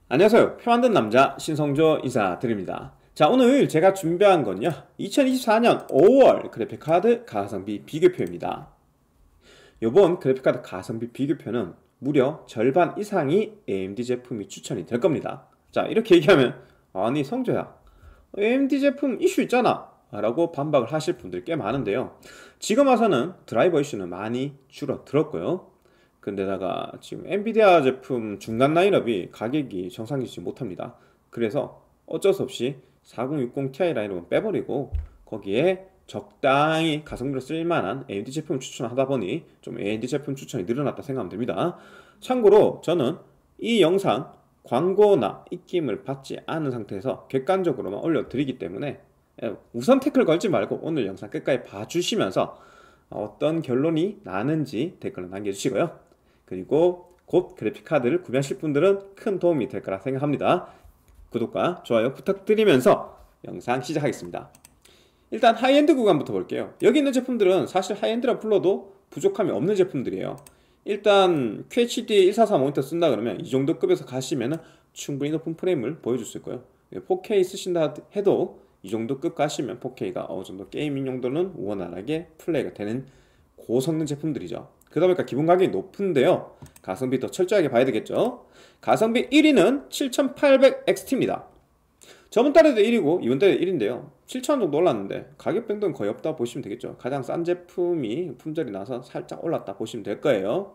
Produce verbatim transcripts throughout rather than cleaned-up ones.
안녕하세요. 표 만든 남자 신성조 인사드립니다. 자, 오늘 제가 준비한 건요, 이천이십사 년 오월 그래픽카드 가성비 비교표입니다. 이번 그래픽카드 가성비 비교표는 무려 절반 이상이 에이엠디 제품이 추천이 될 겁니다. 자, 이렇게 얘기하면 아니 성조야, 에이엠디 제품 이슈 있잖아 라고 반박을 하실 분들 꽤 많은데요, 지금 와서는 드라이버 이슈는 많이 줄어들었고요, 근데다가 지금 엔비디아 제품 중간 라인업이 가격이 정상이지 못합니다. 그래서 어쩔 수 없이 사공육공 티아이 라인업은 빼버리고 거기에 적당히 가성비로 쓸만한 에이엠디 제품을 추천하다 보니 좀 에이엠디 제품 추천이 늘어났다 생각하면 됩니다. 참고로 저는 이 영상 광고나 입김을 받지 않은 상태에서 객관적으로만 올려드리기 때문에 우선 태클 걸지 말고 오늘 영상 끝까지 봐주시면서 어떤 결론이 나는지 댓글로 남겨주시고요. 그리고 곧 그래픽카드를 구매하실 분들은 큰 도움이 될 거라 생각합니다. 구독과 좋아요 부탁드리면서 영상 시작하겠습니다. 일단 하이엔드 구간부터 볼게요. 여기 있는 제품들은 사실 하이엔드라 불러도 부족함이 없는 제품들이에요. 일단 큐에이치디 일사사 모니터 쓴다 그러면 이 정도 급에서 가시면 충분히 높은 프레임을 보여줄 수 있고요. 포케이 쓰신다 해도 이 정도 급 가시면 포케이가 어느 정도 게이밍 용도는 원활하게 플레이가 되는 고성능 제품들이죠. 그러다 보니까 기본 가격이 높은데요, 가성비 더 철저하게 봐야 되겠죠. 가성비 일 위는 칠천팔백 엑스티입니다 저번 달에도 일 위고 이번 달에도 일 위인데요 칠천 원 정도 올랐는데 가격 변동은 거의 없다 보시면 되겠죠. 가장 싼 제품이 품절이 나서 살짝 올랐다 보시면 될 거예요.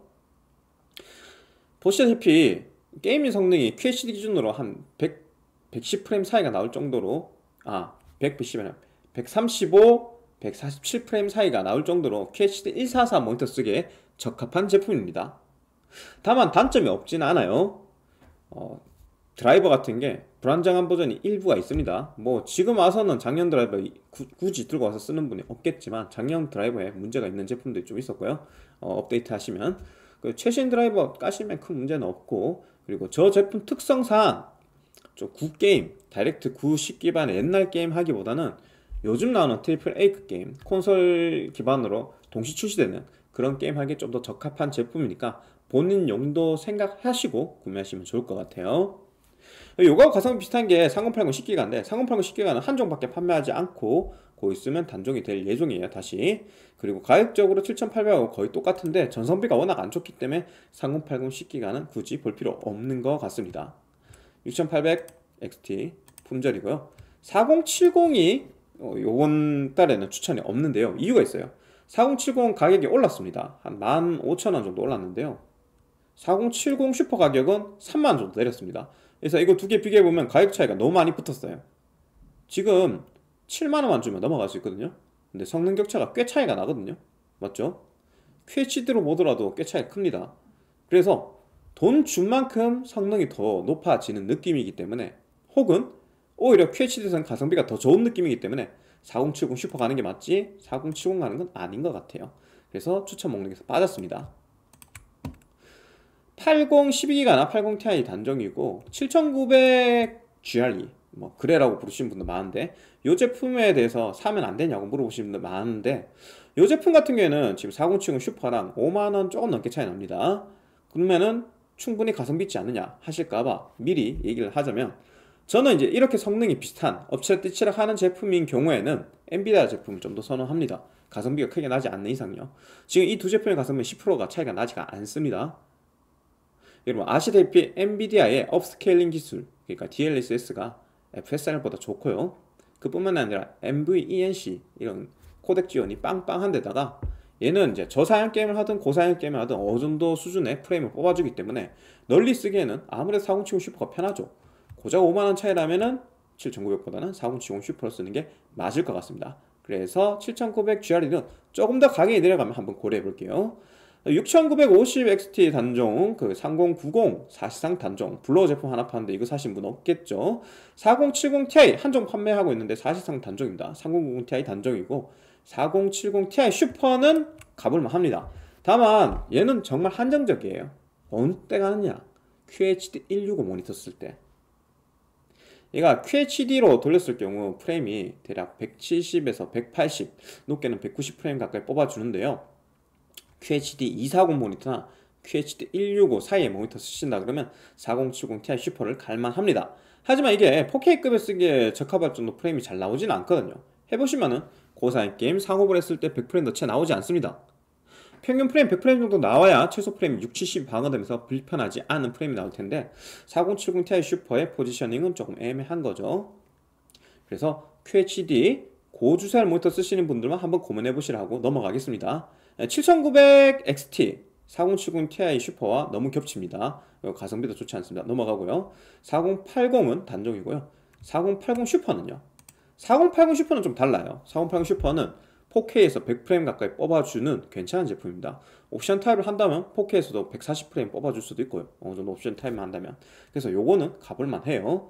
보시다시피 게이밍 성능이 큐에이치디 기준으로 한 백, 백십 프레임 사이가 나올 정도로, 아 백백십이 아니라 백삼십오, 백사십칠 프레임 사이가 나올 정도로 큐에이치디 일사사 모니터 쓰기에 적합한 제품입니다. 다만 단점이 없진 않아요. 어, 드라이버 같은 게 불안정한 버전이 일부가 있습니다. 뭐 지금 와서는 작년 드라이버 구, 굳이 들고 와서 쓰는 분이 없겠지만 작년 드라이버에 문제가 있는 제품들이 좀 있었고요. 어, 업데이트 하시면 그 최신 드라이버 까시면 큰 문제는 없고, 그리고 저 제품 특성상 좀 구게임, 다이렉트 구십 기반의 옛날 게임 하기보다는 요즘 나오는 트리플 A 게임, 콘솔 기반으로 동시 출시되는 그런 게임 하기에 좀 더 적합한 제품이니까 본인 용도 생각하시고 구매하시면 좋을 것 같아요. 요거하고 가성비 비슷한 게 삼공팔공 십 기가인데 삼공팔공 십 기가는 한 종밖에 판매하지 않고 곧 있으면 단종이 될 예정이에요, 다시. 그리고 가격적으로 칠천팔백하고 거의 똑같은데 전성비가 워낙 안 좋기 때문에 삼공팔공 십 기가는 굳이 볼 필요 없는 것 같습니다. 육천팔백 엑스티 품절이고요. 사공칠공이 어, 요번 달에는 추천이 없는데요, 이유가 있어요. 사공칠공 가격이 올랐습니다. 한 만 오천 원 정도 올랐는데요, 사공칠공 슈퍼 가격은 삼만 원 정도 내렸습니다. 그래서 이거 두 개 비교해보면 가격 차이가 너무 많이 붙었어요. 지금 칠만 원만 주면 넘어갈 수 있거든요. 근데 성능 격차가 꽤 차이가 나거든요. 맞죠? 큐에이치디로 보더라도 꽤 차이가 큽니다. 그래서 돈 준 만큼 성능이 더 높아지는 느낌이기 때문에, 혹은 오히려 큐에이치디에서는 가성비가 더 좋은 느낌이기 때문에 사공칠공 슈퍼 가는 게 맞지 사공칠공 가는 건 아닌 것 같아요. 그래서 추천 목록에서 빠졌습니다. 팔십 십이 기가나 팔십 티아이 단종이고 칠천구백 지알이 뭐 그래라고 부르시는 분도 많은데, 이 제품에 대해서 사면 안 되냐고 물어보시는 분들 많은데, 이 제품 같은 경우에는 지금 사공칠공 슈퍼랑 오만 원 조금 넘게 차이 납니다. 그러면은 충분히 가성비 있지 않느냐 하실까봐 미리 얘기를 하자면, 저는 이제 이렇게 성능이 비슷한 엎치락뒤치락 하는 제품인 경우에는 엔비디아 제품을 좀 더 선호합니다. 가성비가 크게 나지 않는 이상요. 지금 이 두 제품의 가성비 십 퍼센트가 차이가 나지가 않습니다. 여러분 아시다시피 엔비디아의 업스케일링 기술, 그러니까 디엘에스에스가 에프에스알보다 좋고요, 그뿐만 아니라 엠브이이엔씨 이런 코덱 지원이 빵빵한 데다가 얘는 이제 저사양 게임을 하든 고사양 게임을 하든 어느 정도 수준의 프레임을 뽑아주기 때문에 널리 쓰기에는 아무래도 사공칠공 슈퍼가 편하죠. 고작 오만 원 차이라면은 칠천구백보다는 사공칠공 슈퍼를 쓰는 게 맞을 것 같습니다. 그래서 칠천구백 지알이는 조금 더 가격이 내려가면 한번 고려해 볼게요. 육천구백오십 엑스티 단종, 그 삼공구공 사실상 단종 블로어 제품 하나 파는데 이거 사신 분 없겠죠. 사공칠공 티아이 한종 판매하고 있는데 사실상 단종입니다. 삼공구공 티아이 단종이고 사공칠공 티아이 슈퍼는 가볼만 합니다. 다만 얘는 정말 한정적이에요. 어느 때 가느냐, 큐에이치디 백육십오 모니터 쓸 때. 얘가 큐에이치디로 돌렸을 경우 프레임이 대략 백칠십에서 백팔십, 높게는 백구십 프레임 가까이 뽑아주는데요, 큐에이치디 이백사십 모니터나 큐에이치디 백육십오 사이의 모니터 쓰신다 그러면 사공칠공 티아이 슈퍼를 갈만합니다. 하지만 이게 포케이급에 쓰기에 적합할 정도 프레임이 잘 나오지는 않거든요. 해보시면은 고사양 게임 상업을 했을 때 백 프레임 더 채 나오지 않습니다. 평균 프레임 백 프레임 정도 나와야 최소 프레임 육십, 칠십이 방어되면서 불편하지 않은 프레임이 나올 텐데 사공칠공 티아이 슈퍼의 포지셔닝은 조금 애매한 거죠. 그래서 큐에이치디 고주사율 모니터 쓰시는 분들만 한번 고민해 보시라고 넘어가겠습니다. 칠천구백 엑스티 사공칠공 티아이 슈퍼와 너무 겹칩니다. 가성비도 좋지 않습니다. 넘어가고요. 사공팔공은 단종이고요. 사공팔공 슈퍼는요. 사공팔공 슈퍼는 좀 달라요. 사공팔공 슈퍼는 포케이에서 백 프레임 가까이 뽑아주는 괜찮은 제품입니다. 옵션 타입을 한다면 포케이에서도 백사십 프레임 뽑아줄 수도 있고요. 어느 정도 옵션 타입만 한다면. 그래서 요거는 가볼만 해요.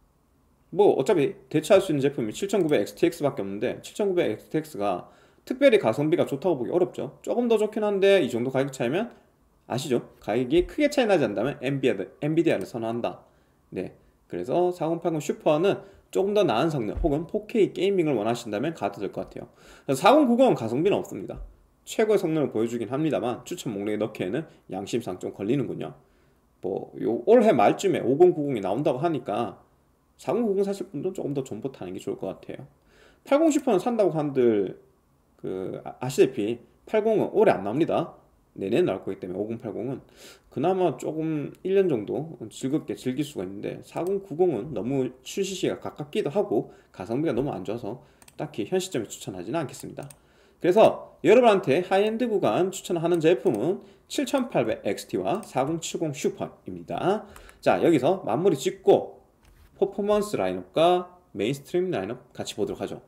뭐 어차피 대체할 수 있는 제품이 칠천구백 엑스티엑스 밖에 없는데 칠천구백 엑스티엑스가 특별히 가성비가 좋다고 보기 어렵죠. 조금 더 좋긴 한데 이 정도 가격 차이면 아시죠? 가격이 크게 차이 나지 않다면 엔비디아를 선호한다. 네, 그래서 사공팔공 슈퍼는 조금 더 나은 성능 혹은 포케이 게이밍을 원하신다면 가도 될 것 같아요. 사공구공은 가성비는 없습니다. 최고의 성능을 보여주긴 합니다만 추천 목록에 넣기에는 양심상 좀 걸리는군요. 뭐 요 올해 말쯤에 오공구공이 나온다고 하니까 사공구공 사실 분들은 조금 더 존버 타는 게 좋을 것 같아요. 팔십 슈퍼는 산다고 한들 그 아시다시피 팔십은 올해 안 나옵니다. 내년에 나올 거기 때문에 오공팔공은 그나마 조금 일 년 정도 즐겁게 즐길 수가 있는데 사공구공은 너무 출시 시기가 가깝기도 하고 가성비가 너무 안 좋아서 딱히 현 시점에 추천하지는 않겠습니다. 그래서 여러분한테 하이엔드 구간 추천하는 제품은 칠천팔백 엑스티와 사공칠공 슈퍼입니다. 자, 여기서 마무리 짓고 퍼포먼스 라인업과 메인스트림 라인업 같이 보도록 하죠.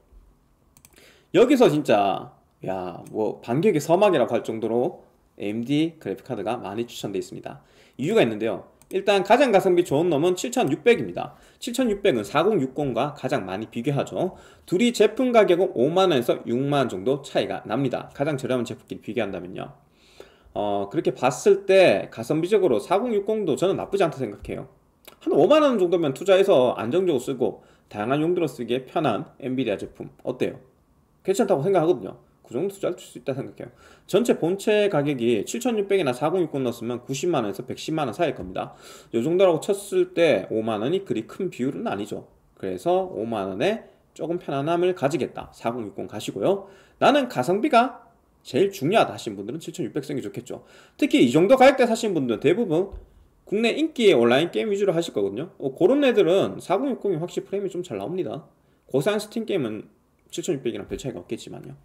여기서 진짜 야 뭐 반격의 서막이라고 할 정도로 에이엠디 그래픽카드가 많이 추천되어 있습니다. 이유가 있는데요. 일단 가장 가성비 좋은 놈은 칠천육백입니다. 칠천육백은 사공육공과 가장 많이 비교하죠. 둘이 제품 가격은 오만 원에서 육만 원 정도 차이가 납니다. 가장 저렴한 제품끼리 비교한다면요. 어 그렇게 봤을 때 가성비적으로 사공육공도 저는 나쁘지 않다 생각해요. 한 오만 원 정도면 투자해서 안정적으로 쓰고 다양한 용도로 쓰기에 편한 엔비디아 제품 어때요? 괜찮다고 생각하거든요. 그 정도 투자할 수 있다 생각해요. 전체 본체 가격이 칠천육백이나 사공육공 넣었으면 구십만 원에서 백십만 원 사이일 겁니다. 요 정도라고 쳤을 때 오만 원이 그리 큰 비율은 아니죠. 그래서 오만 원에 조금 편안함을 가지겠다. 사공육공 가시고요. 나는 가성비가 제일 중요하다 하신 분들은 칠천육백 쓰는 게 좋겠죠. 특히 이 정도 가격대 사신 분들은 대부분 국내 인기의 온라인 게임 위주로 하실 거거든요. 어, 그런 애들은 사공육공이 확실히 프레임이 좀 잘 나옵니다. 고사양 스팀 게임은 칠천육백이랑 별 차이가 없겠지만요.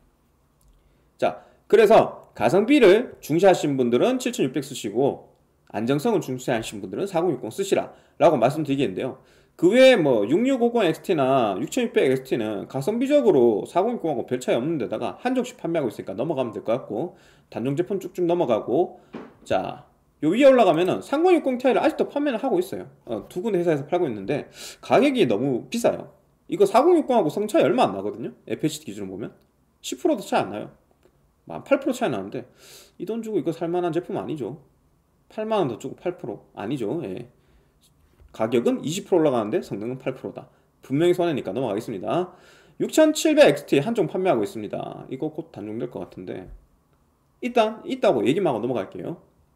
자, 그래서 가성비를 중시하신 분들은 칠천육백 쓰시고 안정성을 중시하신 분들은 사공육공 쓰시라 라고 말씀드리겠는데요. 그 외에 뭐 육육오공 엑스티나 육천육백 엑스티는 가성비적으로 사공육공하고 별 차이 없는 데다가 한정식 판매하고 있으니까 넘어가면 될 것 같고 단종 제품 쭉쭉 넘어가고 자, 요 위에 올라가면은 삼공육공 티아이를 아직도 판매를 하고 있어요. 어, 두 군데 회사에서 팔고 있는데 가격이 너무 비싸요. 이거 사공육공하고 성 차이 얼마 안 나거든요. 에프에이치디 기준으로 보면 십 퍼센트도 차이 안 나요. 팔 퍼센트 차이 나는데 이 돈 주고 이거 살만한 제품 아니죠. 팔만 원 더 주고 팔 퍼센트 아니죠. 예. 가격은 이십 퍼센트 올라가는데 성능은 팔 퍼센트다. 분명히 손해니까 넘어가겠습니다. 육천칠백 엑스티 한종 판매하고 있습니다. 이거 곧 단종될 것 같은데 일단 있다고 얘기만 하고 넘어갈게요.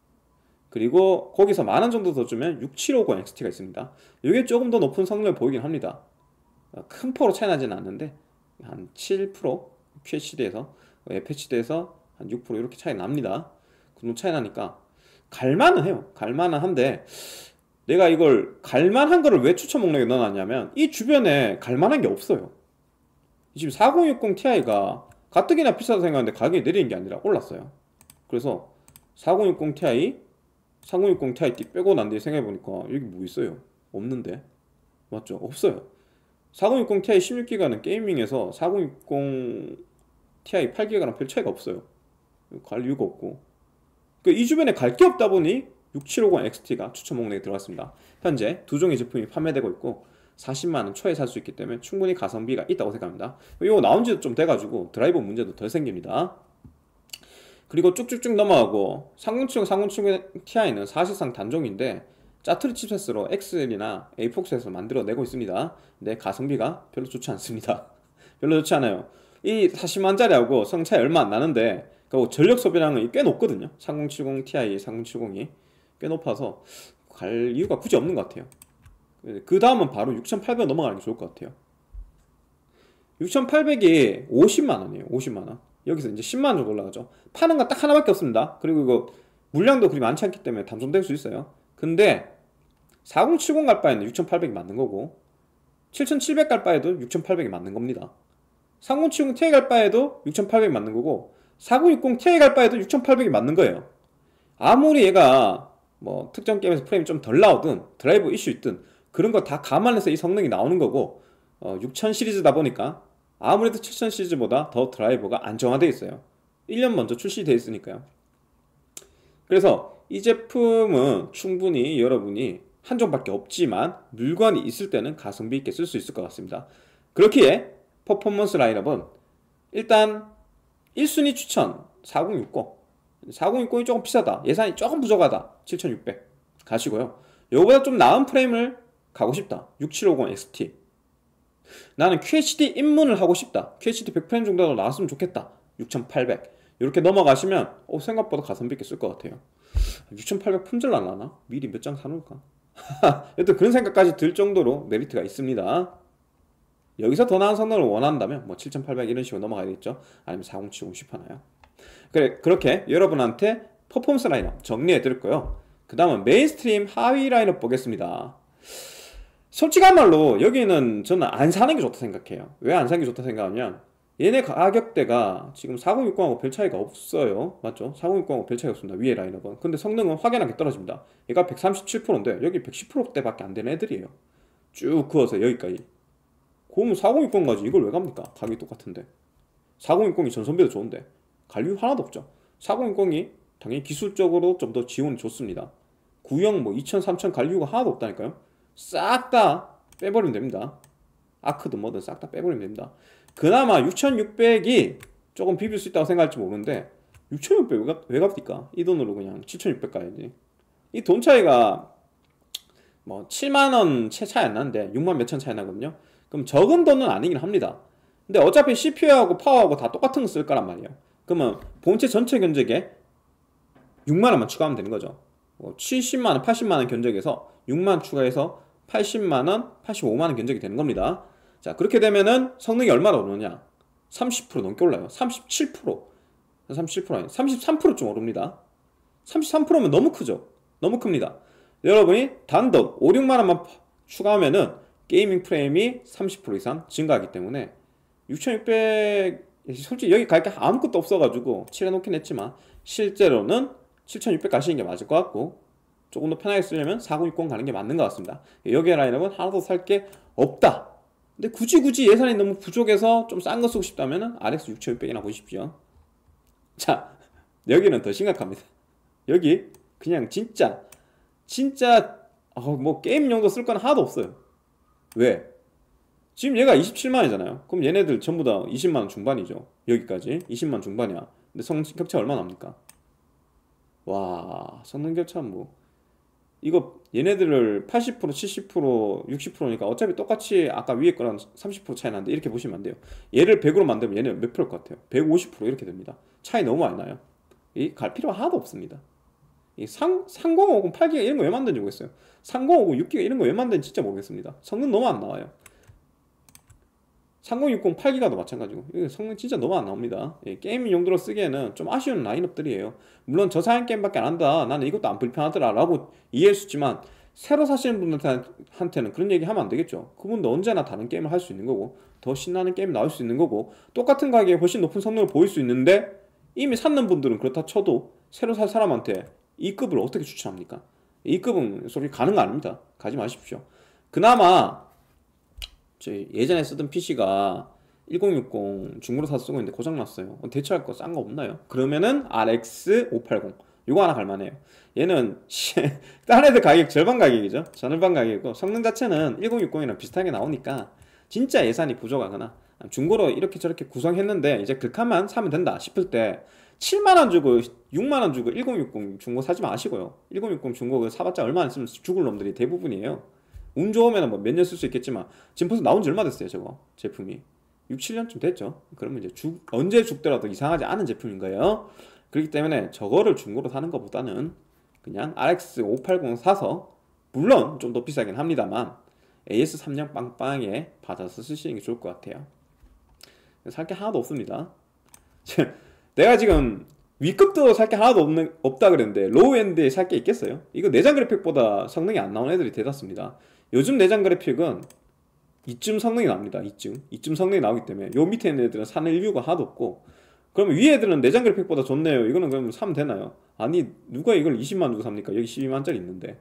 그리고 거기서 만 원 정도 더 주면 육칠오공 엑스티가 있습니다. 이게 조금 더 높은 성능을 보이긴 합니다. 큰 포로 차이 나지는 않는데 한 칠 퍼센트 큐에이치디에서 에프에이치디에서 한 육 퍼센트 이렇게 차이 납니다. 그 정도 차이 나니까 갈만은 해요. 갈만은 한데 내가 이걸 갈만한 거를 왜 추천 목록에 넣어놨냐면 이 주변에 갈만한 게 없어요. 지금 사공육공 티아이가 가뜩이나 비싸다 생각하는데 가격이 내리는 게 아니라 올랐어요. 그래서 사공육공 티아이, 삼공육공 티아이 빼고 난 뒤에 생각해보니까 여기 뭐 있어요? 없는데 맞죠? 없어요. 사공육공 티아이 십육 기가는 게이밍에서 사공육공 티아이 팔 기가랑 별 차이가 없어요. 갈 이유가 없고 그러니까 이 주변에 갈 게 없다 보니 육칠오공 엑스티가 추천 목록에 들어갔습니다. 현재 두 종의 제품이 판매되고 있고 사십만 원 초에 살 수 있기 때문에 충분히 가성비가 있다고 생각합니다. 이거 나온 지도 좀 돼가지고 드라이버 문제도 덜 생깁니다. 그리고 쭉쭉쭉 넘어가고 삼공칠공, 삼공칠공 티아이는 사실상 단종인데 짜투리 칩셋으로 엑스엘이나 에이폭스에서 만들어내고 있습니다. 근데 가성비가 별로 좋지 않습니다. 별로 좋지 않아요. 이 사십만 원짜리하고 성 차이 얼마 안 나는데 그리고 전력 소비량은 꽤 높거든요. 삼공칠공 티아이, 삼공칠공이 꽤 높아서 갈 이유가 굳이 없는 것 같아요. 그 다음은 바로 육천팔백 넘어가는 게 좋을 것 같아요. 육천팔백이 오십만 원이에요. 오십만 원. 여기서 이제 십만 원 정도 올라가죠. 파는 건 딱 하나밖에 없습니다. 그리고 이거 물량도 그리 많지 않기 때문에 단종될 수 있어요. 근데 사공칠공 갈 바에는 육천팔백이 맞는 거고, 칠천칠백 갈 바에도 육천팔백이 맞는 겁니다. 삼공칠공 티아이 갈 바에도 육천팔백이 맞는 거고, 사공육공 티아이 갈 바에도 육천팔백이 맞는 거예요. 아무리 얘가 뭐 특정 게임에서 프레임이 좀 덜 나오든 드라이버 이슈 있든 그런 거 다 감안해서 이 성능이 나오는 거고, 어, 육천 시리즈다 보니까 아무래도 칠천 시리즈보다 더 드라이버가 안정화되어 있어요. 일 년 먼저 출시되어 있으니까요. 그래서 이 제품은 충분히 여러분이 한 종밖에 없지만 물건이 있을 때는 가성비 있게 쓸 수 있을 것 같습니다. 그렇기에 퍼포먼스 라인업은 일단 일 순위 추천 사공육공. 사공육공이 조금 비싸다, 예산이 조금 부족하다, 칠천육백 가시고요. 요거보다 좀 나은 프레임을 가고 싶다, 육칠오공 엑스티. 나는 큐에이치디 입문을 하고 싶다, 큐에이치디 백 프레임 정도가 나왔으면 좋겠다, 육천팔백. 이렇게 넘어가시면 어, 생각보다 가성비 있게 쓸 것 같아요. 육천팔백 품절 날라나? 미리 몇 장 사놓을까? 여튼 그런 생각까지 들 정도로 메리트가 있습니다. 여기서 더 나은 성능을 원한다면 뭐 칠천팔백 이런 식으로 넘어가야겠죠. 아니면 사공칠공 슈퍼나요. 그래, 그렇게 여러분한테 퍼포먼스 라인업 정리해 드렸고요. 그 다음은 메인스트림 하위 라인업 보겠습니다. 솔직한 말로 여기는 저는 안 사는 게 좋다 생각해요. 왜 안 사는 게 좋다 생각하면, 얘네 가격대가 지금 사공육공하고 별 차이가 없어요. 맞죠? 사공육공하고 별 차이가 없습니다, 위에 라인업은. 근데 성능은 확연하게 떨어집니다. 얘가 백삼십칠 퍼센트인데 여기 백십 퍼센트대밖에 안 되는 애들이에요. 쭉 그어서 여기까지. 그러면 사공육공 가지 이걸 왜 갑니까? 가격이 똑같은데. 사공육공이 전선비도 좋은데 갈 이유 하나도 없죠. 사공육공이 당연히 기술적으로 좀 더 지원이 좋습니다. 구형 뭐 이천, 삼천 갈 이유가 하나도 없다니까요. 싹 다 빼버리면 됩니다. 아크든 뭐든 싹 다 빼버리면 됩니다. 그나마 육천육백이 조금 비빌 수 있다고 생각할지 모르는데, 육천육백 왜, 가, 왜 갑니까? 이 돈으로 그냥 칠천육백 가야지. 이 돈 차이가 뭐 칠만 원 채 차이 안 나는데 육만 몇천 차이 나거든요. 그럼 적은 돈은 아니긴 합니다. 근데 어차피 씨피유하고 파워하고 다 똑같은 거 쓸 거란 말이에요. 그러면 본체 전체 견적에 육만 원만 추가하면 되는 거죠. 뭐 칠십만 원, 팔십만 원 견적에서 육만 원 추가해서 팔십만 원, 팔십오만 원 견적이 되는 겁니다. 자, 그렇게 되면은 성능이 얼마나 오르냐? 삼십 퍼센트 넘게 올라요. 삼십칠 퍼센트. 삼십칠 퍼센트 아니, 삼십삼 퍼센트쯤 오릅니다. 삼십삼 퍼센트면 너무 크죠? 너무 큽니다. 여러분이 단독 오, 육만 원만 추가하면은 게이밍 프레임이 삼십 퍼센트 이상 증가하기 때문에 육천육백, 솔직히 여기 갈 게 아무것도 없어가지고 칠해놓긴 했지만 실제로는 칠천육백 가시는 게 맞을 것 같고, 조금 더 편하게 쓰려면 사공육공 가는 게 맞는 것 같습니다. 여기에 라인업은 하나도 살 게 없다. 근데 굳이 굳이 예산이 너무 부족해서 좀 싼 거 쓰고 싶다면 알엑스 육천육백이나 보십시오. 자, 여기는 더 심각합니다. 여기 그냥 진짜 진짜 어, 뭐 게임용도 쓸 건 하나도 없어요. 왜? 지금 얘가 이십칠만 원이잖아요. 그럼 얘네들 전부 다 이십만 원 중반이죠. 여기까지 이십만 원 중반이야. 근데 성능 격차 얼마 납니까? 와, 성능 격차 뭐 이거 얘네들을 팔십 퍼센트, 칠십 퍼센트, 육십 퍼센트니까 어차피 똑같이 아까 위에 거랑 삼십 퍼센트 차이 나는데 이렇게 보시면 안 돼요. 얘를 백으로 만들면 얘는 몇 프로일 것 같아요? 백오십 퍼센트 이렇게 됩니다. 차이 너무 많이 나요. 이 갈 필요가 하나도 없습니다. 이 상, 삼공오공 팔 기가 이런 거 왜 만드는지 모르겠어요. 삼공오공 육 기가 이런 거 왜 만드는지 진짜 모르겠습니다. 성능 너무 안 나와요. 삼공육공 팔 기가도 마찬가지고 이거 성능 진짜 너무 안 나옵니다. 예, 게임 용도로 쓰기에는 좀 아쉬운 라인업들이에요. 물론 저사양 게임밖에 안 한다, 나는 이것도 안 불편하더라 라고 이해할 수 있지만, 새로 사시는 분들한테는 그런 얘기 하면 안 되겠죠. 그분도 언제나 다른 게임을 할 수 있는 거고 더 신나는 게임 나올 수 있는 거고 똑같은 가격에 훨씬 높은 성능을 보일 수 있는데, 이미 샀는 분들은 그렇다 쳐도 새로 살 사람한테 이 급을 어떻게 추천합니까? 이 급은 솔직히 가는 거 아닙니다. 가지 마십시오. 그나마 저희 예전에 쓰던 피씨가 천육십 중고로 사서 쓰고 있는데 고장났어요. 대체할 거 싼 거 없나요? 그러면은 알엑스 오백팔십 요거 하나 갈만해요. 얘는 딴 애들 가격 절반 가격이죠. 절반 가격이고 성능 자체는 천육십이랑 비슷하게 나오니까 진짜 예산이 부족하거나 중고로 이렇게 저렇게 구성했는데 이제 극한만 사면 된다 싶을 때 칠만 원 주고 육만 원 주고 천육십 중고 사지 마시고요. 천육십 중고 사봤자 얼마 안 쓰면 죽을 놈들이 대부분이에요. 운 좋으면 뭐 몇 년 쓸 수 있겠지만 지금 벌써 나온 지 얼마 됐어요 저거 제품이. 육, 칠 년쯤 됐죠. 그러면 이제 죽, 언제 죽더라도 이상하지 않은 제품인 거예요. 그렇기 때문에 저거를 중고로 사는 것보다는 그냥 알엑스 오백팔십 사서, 물론 좀 더 비싸긴 합니다만 에이에스 삼 년 빵빵하게 받아서 쓰시는 게 좋을 것 같아요. 살 게 하나도 없습니다. 내가 지금 위급도 살 게 하나도 없는, 없다 그랬는데 로우엔드에 살 게 있겠어요? 이거 내장 그래픽보다 성능이 안 나오는 애들이 대다수입니다. 요즘 내장 그래픽은 이쯤 성능이 납니다. 이쯤 이쯤 성능이 나오기 때문에 요 밑에 있는 애들은 사는 이유가 하나도 없고, 그러면 위에 애들은 내장 그래픽보다 좋네요. 이거는 그러면 사면 되나요? 아니, 누가 이걸 이십만 주고 삽니까? 여기 십이만짜리 있는데.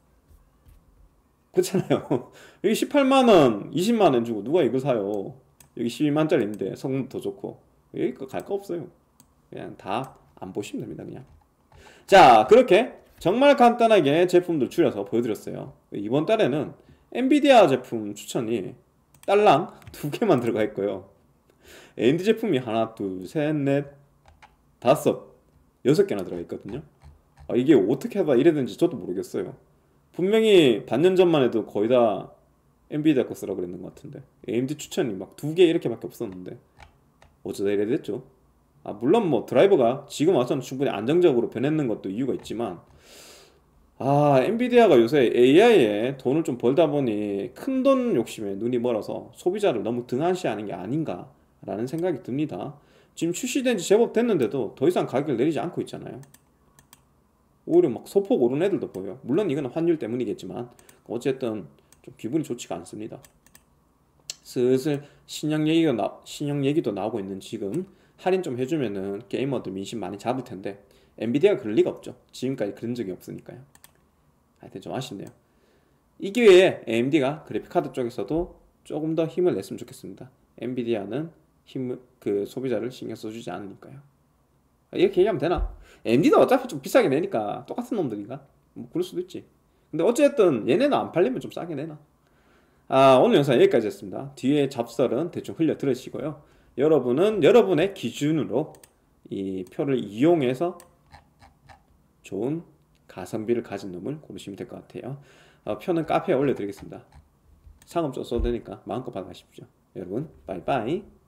그렇잖아요. 여기 십팔만 원, 이십만 원 주고 누가 이거 사요? 여기 십이만짜리 있는데 성능도 더 좋고. 여기 갈 거 없어요. 그냥 다 안 보시면 됩니다. 그냥. 자, 그렇게 정말 간단하게 제품들 줄여서 보여드렸어요. 이번 달에는 엔비디아 제품 추천이 딸랑 두 개만 들어가 있고요. 에이엠디 제품이 하나, 둘, 셋, 넷, 다섯, 여섯 개나 들어가 있거든요. 아, 이게 어떻게 하다 이래 된지 저도 모르겠어요. 분명히 반년 전만 해도 거의 다 엔비디아 거 쓰라고 그랬는 것 같은데 에이엠디 추천이 막 두 개 이렇게밖에 없었는데 어쩌다 이래 됐죠. 아, 물론 뭐 드라이버가 지금 와서는 충분히 안정적으로 변했는 것도 이유가 있지만, 아, 엔비디아가 요새 에이아이에 돈을 좀 벌다 보니 큰돈 욕심에 눈이 멀어서 소비자를 너무 등한시하는 게 아닌가 라는 생각이 듭니다. 지금 출시된 지 제법 됐는데도 더 이상 가격을 내리지 않고 있잖아요. 오히려 막 소폭 오른 애들도 보여요. 물론 이건 환율 때문이겠지만 어쨌든 좀 기분이 좋지가 않습니다. 슬슬 신형 얘기가 나, 신형 얘기도 나오고 있는 지금 할인 좀 해주면은 게이머들 민심 많이 잡을 텐데 엔비디아가 그럴 리가 없죠. 지금까지 그런 적이 없으니까요. 하여튼 좀 아쉽네요. 이 기회에 에이엠디가 그래픽카드 쪽에서도 조금 더 힘을 냈으면 좋겠습니다. 엔비디아는 힘, 그 소비자를 신경 써주지 않으니까요. 이렇게 얘기하면 되나? 에이엠디도 어차피 좀 비싸게 내니까 똑같은 놈들인가? 뭐 그럴 수도 있지. 근데 어쨌든 얘네는 안 팔리면 좀 싸게 내나? 아, 오늘 영상 여기까지 했습니다. 뒤에 잡설은 대충 흘려 들으시고요. 여러분은 여러분의 기준으로 이 표를 이용해서 좋은 가성비를 가진 놈을 고르시면 될 것 같아요. 어, 표는 카페에 올려드리겠습니다. 상업 좀 써도 되니까 마음껏 받아가십시오. 여러분, 빠이빠이.